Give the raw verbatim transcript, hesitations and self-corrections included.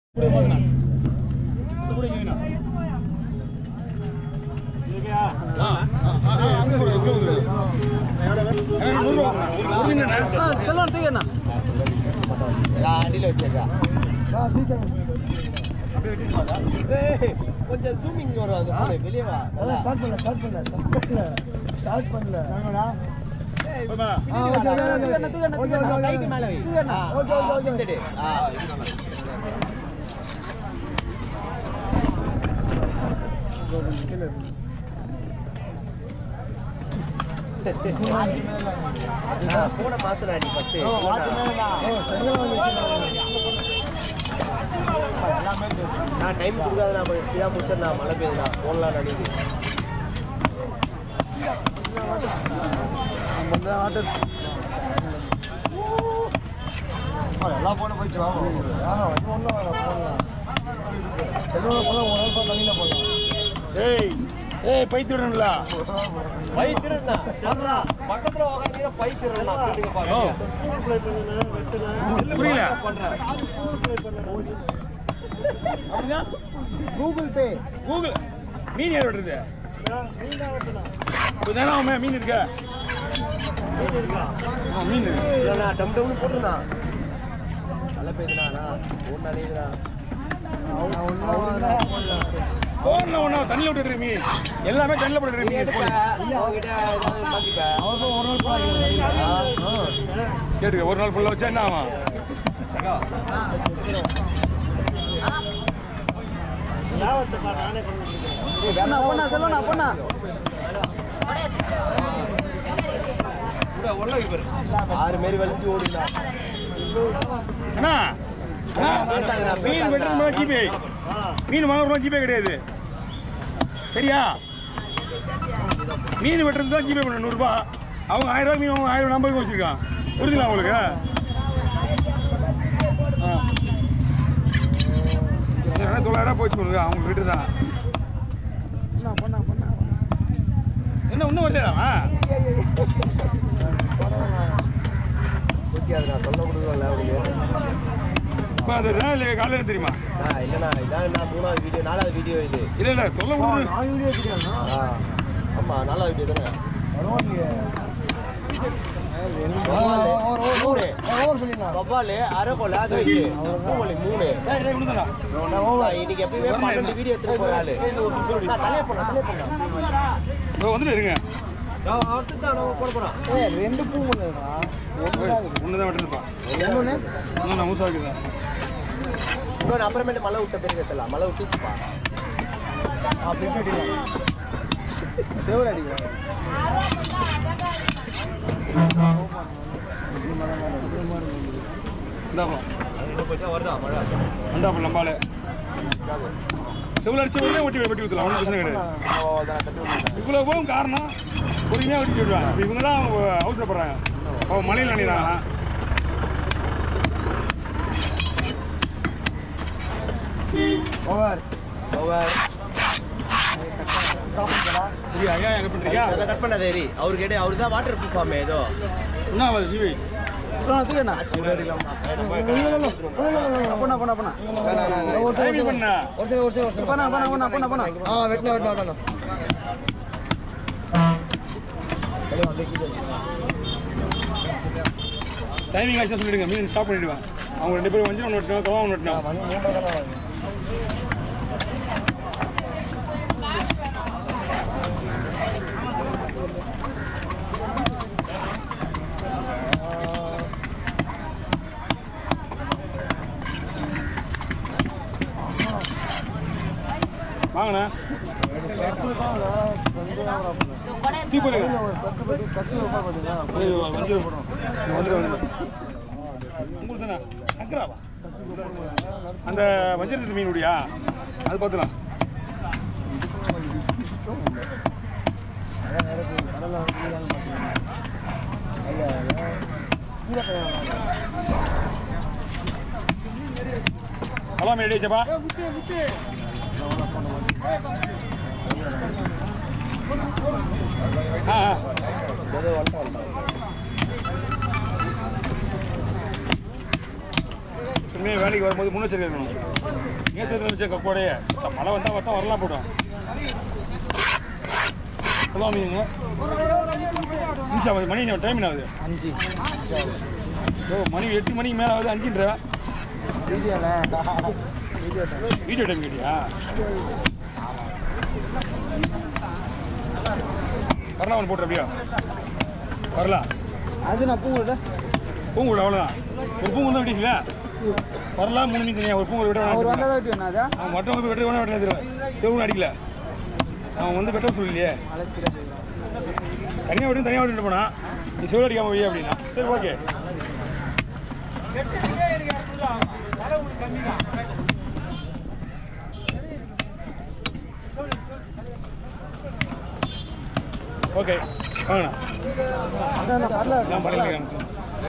செல்வம் தூக்கண்ணா அடியில் வச்சிருக்கா கொஞ்சம் ஜூமிங் வரும் அது வெளியே வா ஸ்டார்ட் பண்ணல ஸ்டார்ட் பண்ணல ஸ்டார்ட் பண்ணல மேலே ஓகே ஓகே ஓகே போன மாத்திராடி பத்து நான் டைம் கொடுக்காது நான் கொஞ்சம் ஸ்பீடாக முடிச்சிருந்தா மழை பெய்யுதுண்ணா போனலாம் நடிக்கு எல்லாம் போன போயிடுச்சு வாங்க ஒன்றும் போடலாம் செல்வம் போல ஒரு நாள் தண்ணியில் போடலாம் ஏய் ஏய் பை திருடணும்ல பை திருடனா சொல்றா பக்கத்துல உட்கார்ந்தீங்க பை திருடனா கேளுங்க பாருங்க புரியல அப்படினா கூகுள் பே கூகுள் மீன் யார் ஓடுறது மீன் தான் ஓட்டணும் புதானா மே மீன் இருக்க மீன் இருக்கா மீன் இல்லனா டம் டம்னு போடுறா நல்ல பேதுனா போன் நடிக்குறா அவன ஒண்ணா போன்ல ஒண்ணா தண்ணில விட்டுற மீன் எல்லாமே தண்ணில போடுற மீன் இல்ல அவகிட்ட பாத்திப்பா அவரோ ஒரு நாள் போறாங்க கேட்டுங்க ஒரு நாள் ஃபுல்லா வச்சா என்ன ஆகும் லாவத்த பா நானே பண்ணிட்டேன் போனா போனா செல்வனா போனா கூட ஒண்ணா இவர் ஆறு மேரி வலிச்சு ஓடுடா அண்ணா மீன் வெட்டுறதுக்கு ஜிபே மீன் வாங்குறோம் ஜிபே கிடையாது சரியா மீன் வெட்டுறது தான் ஜிபே பண்ண நூறுரூபா அவங்க ஆயிரம் ரூபாய் மீன் அவங்க ஆயிரம் நம்பருக்கு வச்சுருக்கான் புரிஞ்சுங்களா உங்களுக்கு ஆ தொள்ளாயிரம் போச்சு கொடுங்க அவங்க வீட்டு தான் என்ன இன்னும் வரலையா நான் சொல்ல கொடுக்கல இப்போ அது இல்லை காலையில் தெரியுமா இல்லைண்ணா இதான் நான் மூணாவது வீடியோ நாலாவது வீடியோ இது இல்லை இல்லை சொல்ல முடியும் நான் வீடியோ எடுத்துக்கிறேன் ஆமாம் நாலாவது வீடியோ தானே பப்பாலு அரைக்கோல அது வைக்கு பூமொழி மூணு இன்னைக்கு எப்பயுமே பன்னெண்டு வீடியோ எடுத்துட்டு போற ஆளு நான் தலையை போனா தலையை போனா வந்துட்டு இருங்க போட போறான் ரெண்டு பூ ஒன்று தான் வெட்டுருப்பா இன்னும் நான் ஊசா இருக்குதா இன்னொன்று அப்புறமேட்டு மழை விட்ட பேருக்கு எத்தலாம் மழை விட்டுச்சுப்பா அப்படி தேவர் அடிக்கிறேன் வருதா மழை அண்டா நம்பாலே செவ்வளோ அடிச்ச உடனே ஒட்டி வெட்டி ஊற்றலாம் ஒன்றும் பிரச்சனை கிடையாது இவ்வளோ போகும் காரணம் பொறுமையாக வெட்டி விடுவாங்க இப்போ இவங்க தான் அவசரப்படுறாங்க அவன் மழையில் நினைக்கிறாங்க ஓவர் ஓவர் ஐயா என்ன பண்ணுறீங்க அதை கட் பண்ண தேரி அவரு கேட்டு அவரு தான் வாட்டர் ப்ரூஃபாமே ஏதோ என்ன ஆகுது ஜீவி போனா போனா போனா டைமிங் ஆச்சு சொல்லிடுங்க மீன் ஸ்டாப் பண்ணிடுவேன் அவங்க ரெண்டு பேரும் வந்து ஒன்று வெட்டணும் கவா ஒன்று வெட்டணும் வாங்கண்ணா அந்த வஞ்சிரத்து மீன் உடையா அது பார்த்துலாம் கலாம் ரெடியாச்சப்பா ஆ இனிமேல் வேலைக்கு வரும்போது முன்னெச்சரிக்கை இருக்கணும். நேற்று வச்சு கூடையே மழை வந்தால் வட்டம் வரலாம் போடும். சொல்லுவா மீனுங்க நிமிஷம் ஆகுது. மணி டைம் என்ன ஆகுது? அஞ்சு. ஓ மணி எட்டு மணிக்கு மேலே ஆகுது. அஞ்சுன்ற வீடியோ டைம் கேட்டியா? வரலாம் ஒன்று போட்டு அப்படியா வரலாம். அது நான் பூங்கூட பூங்கூட அவ்வளோதான். ஒரு பூங்கூட தான் வெட்டிச்சுல வரலாம். மூணு மீன் தனியாக ஒரு பூங்கூட விட அவர் வந்தால் தான் வெட்டி வேணா அதை அவன் மற்றவங்க வெட்ட வேணா வெட்ட தருவேன். செவ்வளவு அடிக்கல அவன் வந்து வெட்ட சொல்லலையே. தனியாக விட்டு தனியாக விட்டு போனா நீ செவ்வளவு அடிக்காம வையே அப்படின்னா சரி ஓகே. ஓகே வாங்கண்ணா. அதான் நான் வரல நான் பண்ணல.